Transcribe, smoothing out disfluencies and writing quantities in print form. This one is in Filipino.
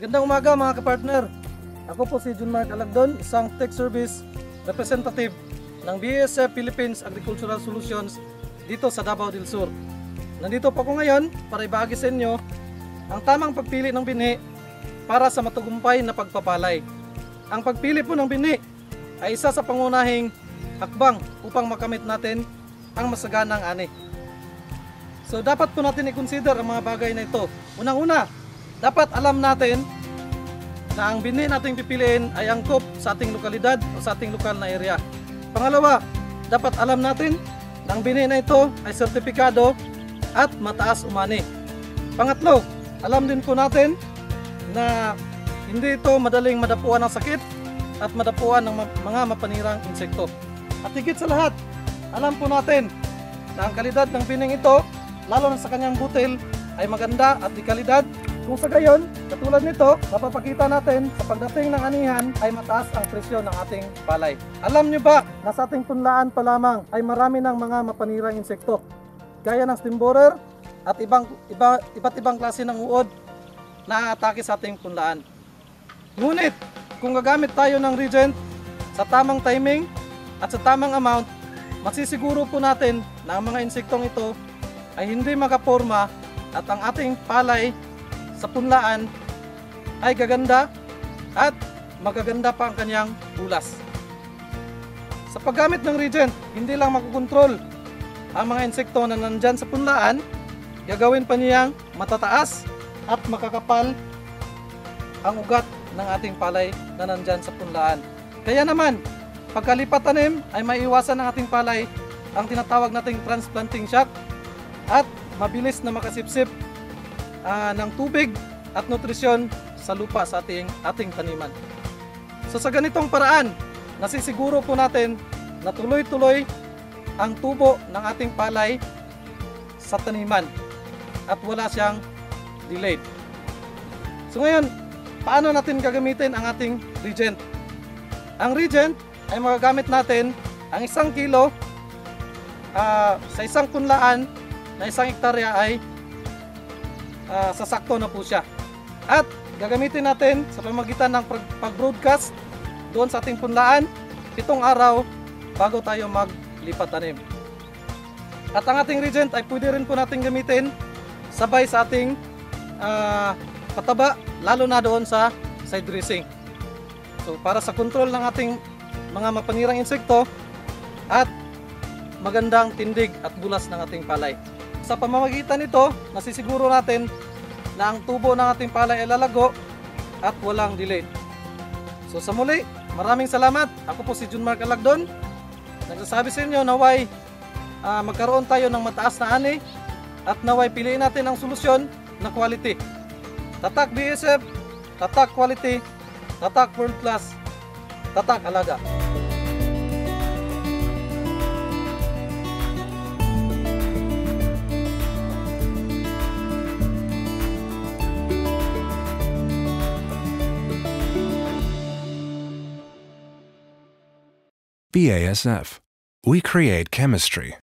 Gandang umaga mga kapartner. Ako po si Junmark Alagdon, isang tech service representative ng BASF Philippines Agricultural Solutions dito sa Davao del Sur. Nandito po ako ngayon para ibahagi sa inyo ang tamang pagpili ng binhi para sa matagumpay na pagpapalay. Ang pagpili po ng binhi ay isa sa pangunahing hakbang upang makamit natin ang masaganang ani. So dapat po natin i-consider ang mga bagay na ito. Unang-una, dapat alam natin na ang binhi nating pipiliin ay angkop sa ating lokalidad o sa ating lokal na area. Pangalawa, dapat alam natin na ang binhi na ito ay sertipikado at mataas umani. Pangatlo, alam din po natin na hindi ito madaling madapuan ng sakit at madapuan ng mga mapanirang insekto. At higit sa lahat, alam po natin na ang kalidad ng bining ito, lalo na sa kanyang butil, ay maganda at di kalidad. Kung sa gayon, katulad nito, mapapakita natin sa pagdating ng anihan ay mataas ang presyo ng ating palay. Alam nyo ba na sa ating punlaan pa lamang ay marami ng mga mapanirang insekto gaya ng stem borer at iba't ibang klase ng uod na atake sa ating punlaan. Ngunit kung gagamit tayo ng reagent sa tamang timing at sa tamang amount, masisiguro po natin na ang mga insektong ito ay hindi makaporma at ang ating palay sa punlaan ay gaganda at magaganda pa ang kanyang bulas. Sa paggamit ng reagent, hindi lang makukontrol ang mga insekto na nandyan sa punlaan, gagawin pa niyang matataas at makakapal ang ugat ng ating palay na nandyan sa punlaan. Kaya naman, pagkalipat tanim ay maiiwasan ng ating palay ang tinatawag nating transplanting shock at mabilis na makasipsip ng tubig at nutrisyon sa lupa sa ating taniman. So sa ganitong paraan, nasisiguro po natin na tuloy-tuloy ang tubo ng ating palay sa taniman at wala siyang delayed. So ngayon, paano natin gagamitin ang ating reagent? Ang reagent ay magagamit natin ang 1 kilo sa isang punlaan na 1 hektarya ay sasakto na po siya. At gagamitin natin sa pamamagitan ng pag-broadcast doon sa ating punlaan 7 araw bago tayo maglipat tanim. At ang ating reagent ay pwede rin po natin gamitin sabay sa ating pataba, lalo na doon sa side dressing. So para sa control ng ating mga mapanirang insekto at magandang tindig at bulas ng ating palay. Sa pamamagitan nito, nasisiguro natin na ang tubo ng ating palay ay lalago at walang delay. So sa muli, maraming salamat. Ako po si Junmark Alagdon. Nagsasabi sa inyo naway magkaroon tayo ng mataas na ani at naway piliin natin ang solusyon na quality. Tatak BASF, tatak quality, tatak world class, tatak alaga. BASF. We create chemistry.